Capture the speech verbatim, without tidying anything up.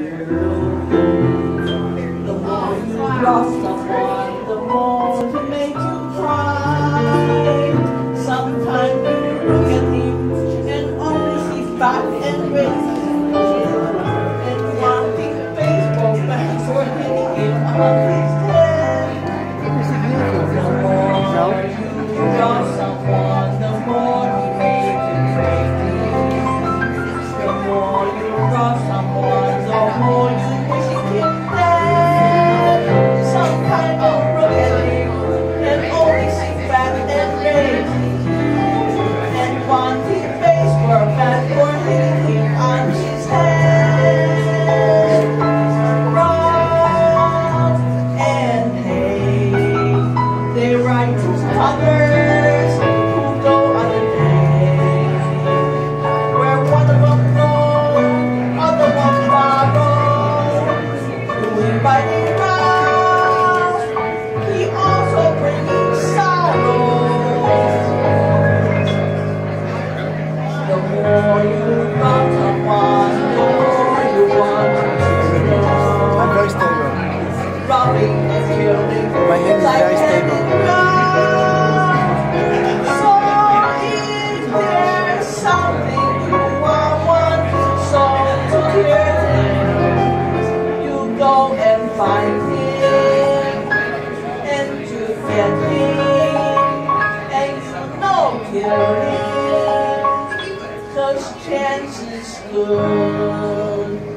The more you love someone, the more he make you cry. Sometimes you look at him and only see fat and racist, and one big baseball bat for hitting him on his head. The more you love someone, the more he makes you crazy. The more you love someone, the more you wish he could dead. Sometimes you look at him and only see fat and racist, and one big baseball bat for hitting him on his head. Rob and Hay, they write to others who go on a day, where one of them goes, other one follows, doing by the round. He also brings sorrow. The more you love someone, the more you want to know. I'm very stable. Robbing and killing, My hand is like very stable. hand in glove. So if there's something you want one soul to hear, you go and find him, and to get him, and you know kill him, 'cause chance is good.